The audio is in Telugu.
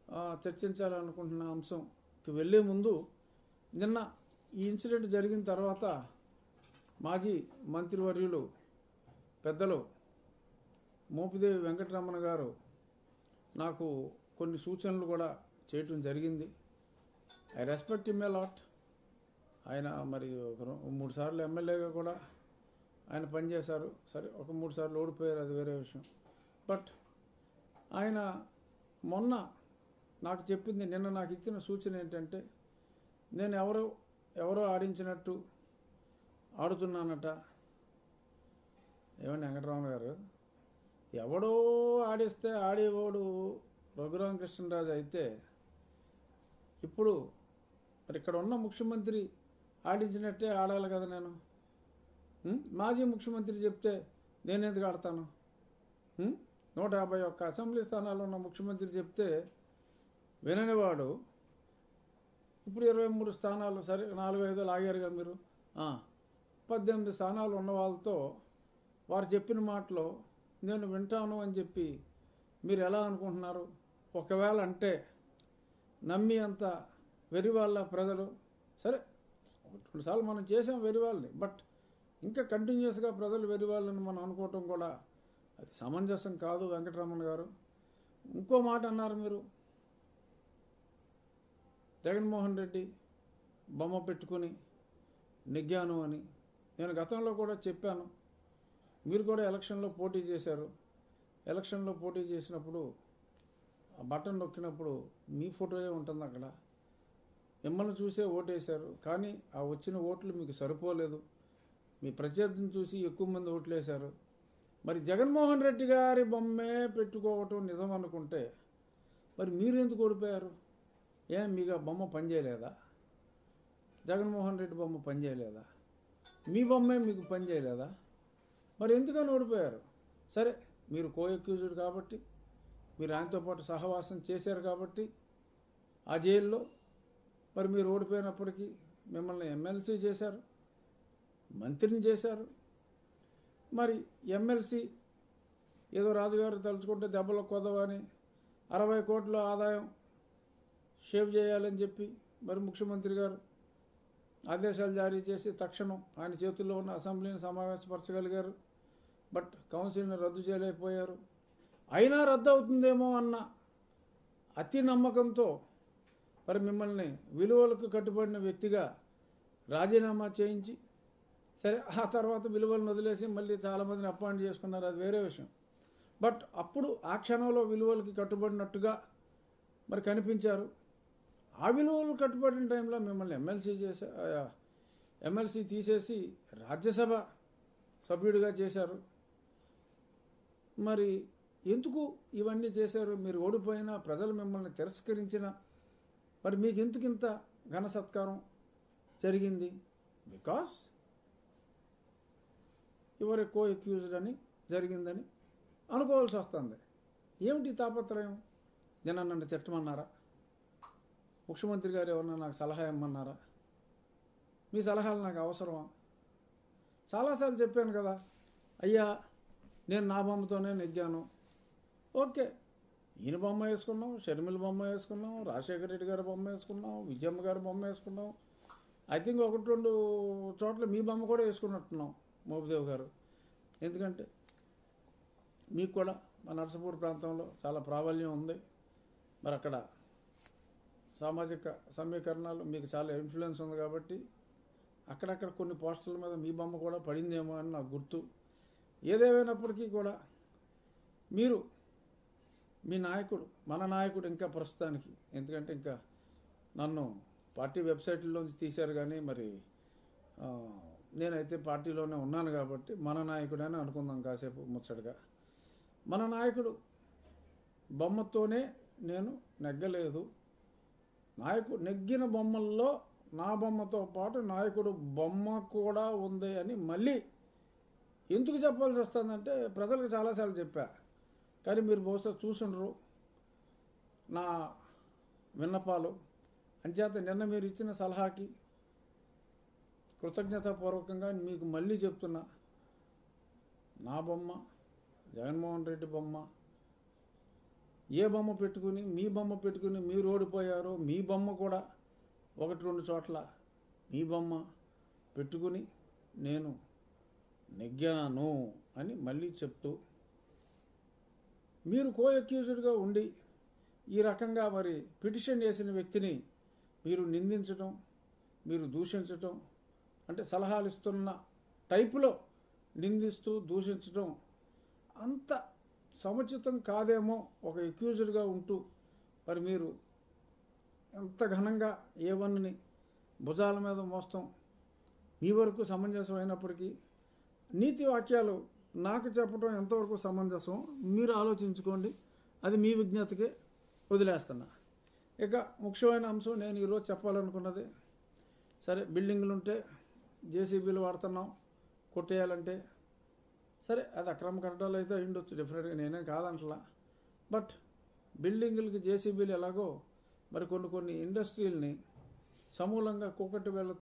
చర్చించాలనుకుంటున్న అంశంకి వెళ్ళే ముందు నిన్న ఈ ఇన్సిడెంట్ జరిగిన తర్వాత మాజీ మంత్రివర్యులు పెద్దలు మోపిదేవి వెంకటరమణ గారు నాకు కొన్ని సూచనలు కూడా చేయటం జరిగింది. I respect him a lot. ఆయన మరి ఒక 3 సార్లు ఎమ్మెల్యేగా కూడా ఆయన పనిచేశారు. సరే, ఒక 3 సార్లు ఓడిపోయారు, అది వేరే విషయం. బట్ ఆయన మొన్న నాకు చెప్పింది, నిన్న నాకు ఇచ్చిన సూచన ఏంటంటే, నేను ఎవరో ఆడించినట్టు ఆడుతున్నానట. ఏమండి వెంకటరామన్ గారు, ఎవడో ఆడిస్తే ఆడేవాడు రఘురామ కృష్ణరాజు అయితే, ఇప్పుడు మరి ఇక్కడ ఉన్న ముఖ్యమంత్రి ఆడించినట్టే ఆడాలి కదా. నేను మాజీ ముఖ్యమంత్రి చెప్తే నేను ఎందుకు ఆడతాను? 151 అసెంబ్లీ స్థానాలు ఉన్న ముఖ్యమంత్రి చెప్తే విననివాడు ఇప్పుడు 23 స్థానాలు, సరే 4-5 ఆగారుగా మీరు, 18 స్థానాలు ఉన్న వాళ్ళతో వారు చెప్పిన మాటలో నేను వింటాను అని చెప్పి మీరు ఎలా అనుకుంటున్నారు? ఒకవేళ అంటే నమ్మి అంత వెరివాళ్ళ ప్రజలు, సరే 1-2 సార్లు మనం చేసాం వెరివాళ్ళని, బట్ ఇంకా కంటిన్యూస్గా ప్రజలు వెరివాళ్ళని మనం అనుకోవటం కూడా అది సమంజసం కాదు. వెంకటరమణ గారు ఇంకో మాట అన్నారు మీరు, జగన్మోహన్ రెడ్డి బొమ్మ పెట్టుకుని నెగ్గాను అని. నేను గతంలో కూడా చెప్పాను, మీరు కూడా ఎలక్షన్లో పోటీ చేశారు. ఎలక్షన్లో పోటీ చేసినప్పుడు ఆ బటన్ నొక్కినప్పుడు మీ ఫోటోయే ఉంటుంది అక్కడ. మిమ్మల్ని చూసే ఓటేశారు, కానీ ఆ వచ్చిన ఓట్లు మీకు సరిపోలేదు. మీ ప్రత్యర్థిని చూసి ఎక్కువ మంది ఓట్లు వేశారు. మరి జగన్మోహన్ రెడ్డి గారి బొమ్మే పెట్టుకోవటం నిజం అనుకుంటే మరి మీరు ఎందుకు ఓడిపోయారు? మీకు ఆ బొమ్మ పనిచేయలేదా? జగన్మోహన్ రెడ్డి బొమ్మ పనిచేయలేదా? మీ బొమ్మే మీకు పనిచేయలేదా? మరి ఎందుకని ఓడిపోయారు? సరే, మీరు కో అక్యూజ్డ్ కాబట్టి, మీరు ఆయనతో పాటు సహవాసం చేశారు కాబట్టి ఆ జైల్లో మరి మీరు ఓడిపోయినప్పటికీ మిమ్మల్ని ఎమ్మెల్సీ చేశారు, మంత్రిని చేశారు. మరి ఎమ్మెల్సీ ఏదో రాజుగారు తలుచుకుంటే దెబ్బలు కొదవని 60 కోట్ల ఆదాయం షేవ్ చేయాలని చెప్పి మరి ముఖ్యమంత్రి గారు ఆదేశాలు జారీ చేసి తక్షణం ఆయన చేతుల్లో ఉన్న అసెంబ్లీని సమావేశపరచగలిగారు. బట్ కౌన్సిల్ని రద్దు చేయలేకపోయారు. అయినా రద్దు అవుతుందేమో అన్న అతి నమ్మకంతో మరి మిమ్మల్ని విలువలకు కట్టుబడిన వ్యక్తిగా రాజీనామా చేయించి, సరే ఆ తర్వాత విలువలను వదిలేసి మళ్ళీ చాలామందిని అపాయింట్ చేసుకున్నారు, అది వేరే విషయం. బట్ అప్పుడు ఆ క్షణంలో విలువలకి కట్టుబడినట్టుగా మరి కనిపించారు. ఆ విలువలు కట్టుబడిన టైంలో మిమ్మల్ని ఎమ్మెల్సీ తీసేసి రాజ్యసభ సభ్యుడిగా చేశారు. మరి ఎందుకు ఇవన్నీ చేశారు? మీరు ఓడిపోయినా, ప్రజలు మిమ్మల్ని తిరస్కరించిన మరి మీకు ఎందుకు ఇంత ఘన సత్కారం జరిగింది? బికాస్ యువర్ కో అక్యూజ్డ్ అని జరిగిందని అనుకోవాల్సి వస్తుంది. ఏమిటి తాపత్రయం? నిన్న నన్ను తిట్టమన్నారా? ముఖ్యమంత్రి గారు ఏమన్నా నాకు సలహా ఇమ్మన్నారా? మీ సలహాలు నాకు అవసరమా? చాలాసార్లు చెప్పాను కదా, అయ్యా నేను నా బొమ్మతోనే నెగ్గాను. ఓకే, ఈయన బొమ్మ వేసుకున్నాం, షర్మిల బొమ్మ వేసుకున్నాం, రాజశేఖర రెడ్డి గారి బొమ్మ వేసుకున్నాం, విజయమ్మ గారి బొమ్మ వేసుకున్నాం. ఐ థింక్ 1-2 చోట్ల మీ బొమ్మ కూడా వేసుకున్నట్టున్నాం, మోపిదేవి గారు. ఎందుకంటే మీకు కూడా మా నర్సపూర్ ప్రాంతంలో చాలా ప్రాబల్యం ఉంది. మరి అక్కడ సామాజిక సమీకరణాలు మీకు చాలా ఇన్ఫ్లుయెన్స్ ఉంది కాబట్టి అక్కడక్కడ కొన్ని పోస్టర్ల మీద మీ బొమ్మ కూడా పడిందేమో అని నాకు గుర్తు. ఏదేమైనప్పటికీ కూడా మీరు మీ నాయకుడు, మన నాయకుడు ఇంకా ప్రస్తుతానికి, ఎందుకంటే ఇంకా నన్ను పార్టీ వెబ్సైట్లోంచి తీశారు కానీ మరి నేనైతే పార్టీలోనే ఉన్నాను కాబట్టి మన నాయకుడని అనుకుందాం కాసేపు ముచ్చటగా. మన నాయకుడు బొమ్మతోనే నేను నెగ్గలేదు. నెగ్గిన బొమ్మల్లో నా బొమ్మతో పాటు నాయకుడు బొమ్మ కూడా ఉంది అని మళ్ళీ ఎందుకు చెప్పాల్సి వస్తుందంటే, ప్రజలకు చాలాసార్లు చెప్పా కానీ మీరు బహుశా చూసుండరు నా విన్నపాలు. అంచేత నిన్న మీరు ఇచ్చిన సలహాకి కృతజ్ఞతాపూర్వకంగా మీకు మళ్ళీ చెప్తున్నా, నా బొమ్మ, జగన్మోహన్ రెడ్డి బొమ్మ ఏ బొమ్మ పెట్టుకుని మీ బొమ్మ పెట్టుకుని మీరు ఓడిపోయారో మీ బొమ్మ కూడా 1-2 చోట్ల మీ బొమ్మ పెట్టుకుని నేను నెగ్గాను అని మళ్ళీ చెప్తూ మీరు కో-అక్యూజ్డ్గా ఉండి ఈ రకంగా మరి పిటిషన్ చేసిన వ్యక్తిని మీరు నిందించడం, మీరు దూషించడం, అంటే సలహాలు ఇస్తున్న టైపులో నిందిస్తూ దూషించడం అంత సముచితం కాదేమో. ఒక అక్యూజ్డ్గా ఉంటూ మరి మీరు ఎంత ఘనంగా A1ని భుజాల మీద మోస్తాం మీ వరకు సమంజసం అయినప్పటికీ నీతి వాక్యాలు నాకు చెప్పడం ఎంతవరకు సమంజసం మీరు ఆలోచించుకోండి. అది మీ విజ్ఞతకే వదిలేస్తున్నా. ఇక ముఖ్యమైన అంశం నేను ఈరోజు చెప్పాలనుకున్నది, సరే బిల్డింగులు ఉంటే జేసీబీలు వాడుతున్నాం కొట్టేయాలంటే, సరే అది అక్రమ కట్టడాలు అయితే అయ్యుండొచ్చు డెఫినెట్గా, నేనేం కాదంటలా. బట్ బిల్డింగులకి జేసీబీలు ఎలాగో మరి కొన్ని ఇండస్ట్రీలని సమూలంగా కూకటి వేళ్ళ